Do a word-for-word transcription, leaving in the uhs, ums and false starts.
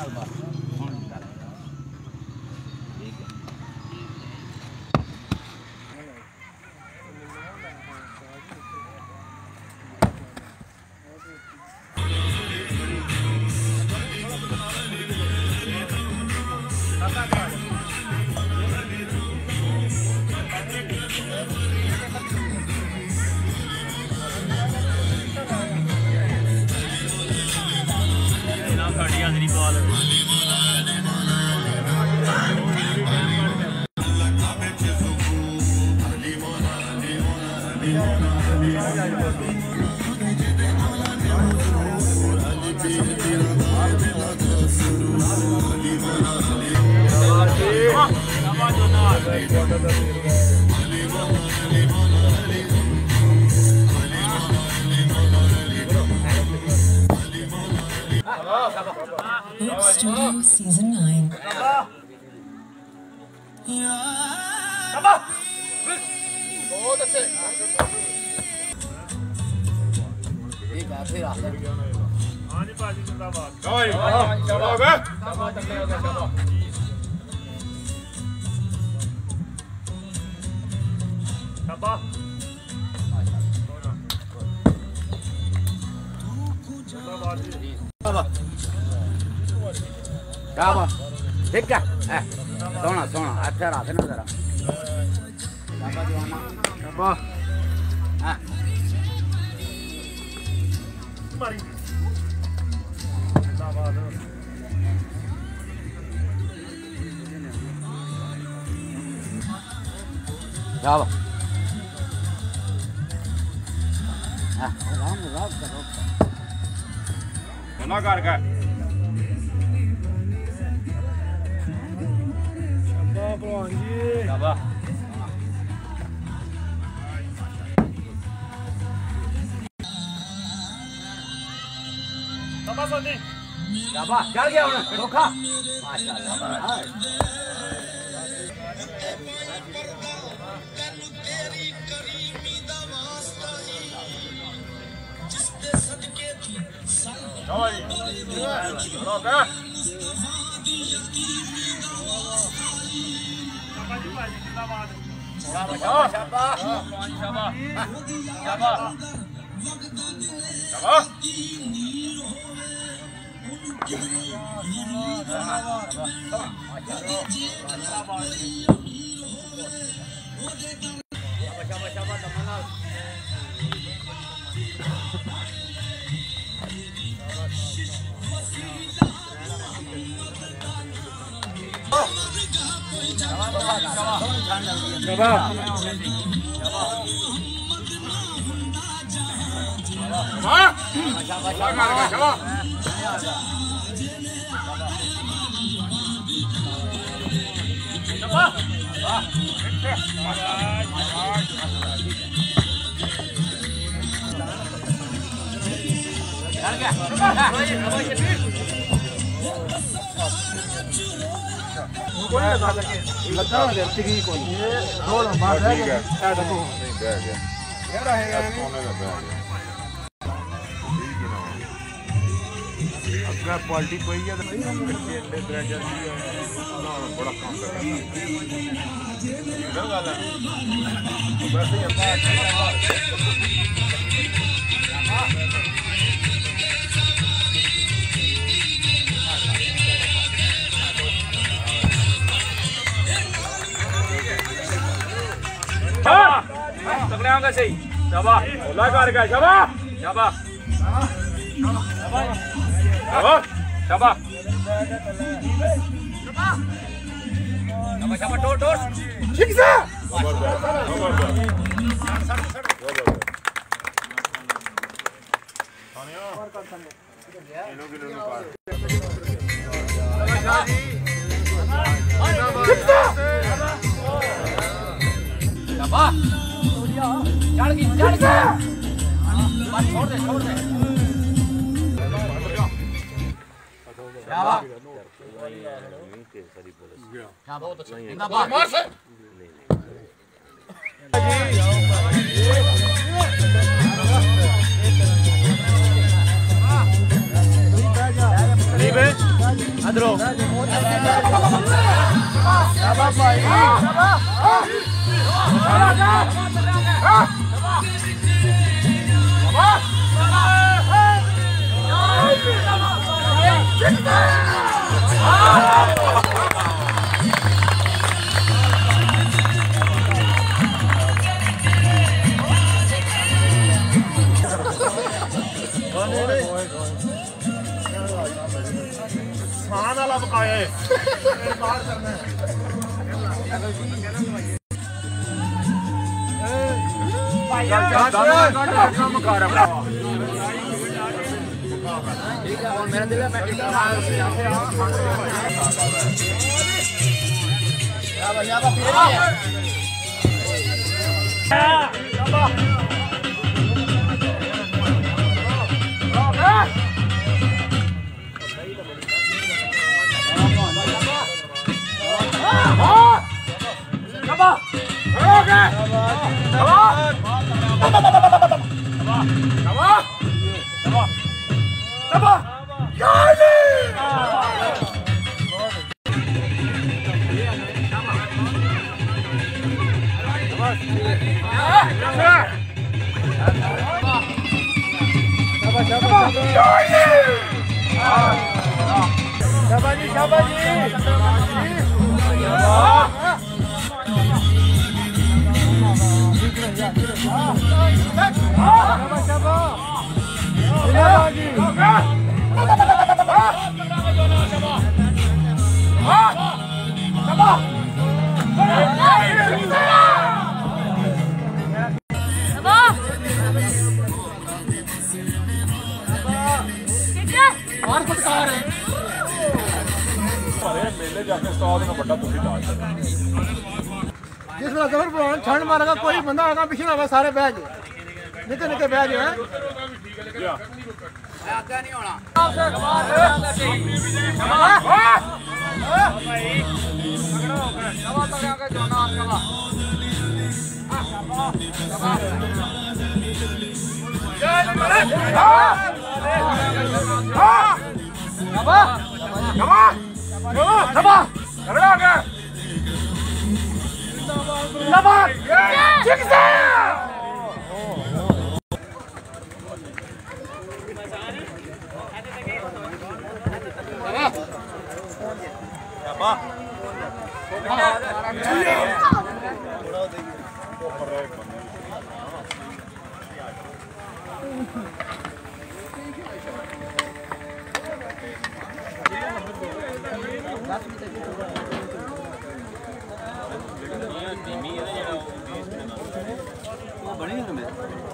Hope Studio Season nine. बहुत अच्छे ठीक है फिर आ हां जी बाजी जिंदाबाद भाई शाबाश शाबाश तकले हो गया शाबाश शाबाश शाबाश शाबाश ठीक है सोना सोना अच्छा रहा ना जरा शाबाश जवाना शाबाश हां मारी जिंदाबाद शाबाश हां राम राम करो ना कर के शाबाश भगवान जी शाबाश शाबाश चल गया उन्हें धोखा माशाल्लाह क्वालिटी कोई है बड़ा काम तगड़े होंगे सही शाबाश ओला कर गया शाबाश शाबाश शाबाश शाबाश शाबाश टोट टोट ठीक से शाबाश चढ़ गई चढ़ गया बस छोड़ दे छोड़ दे शाबाश बहुत अच्छा जिंदाबाद मार से जी अदरो मेरा दिल शाबाजी शाबाजी जिस वेला जबर भगवान छंड मारेगा कोई बंदा आगा पिछले आवे सारे बह जाए निके निके बह जाए आगे नहीं होना बड़ी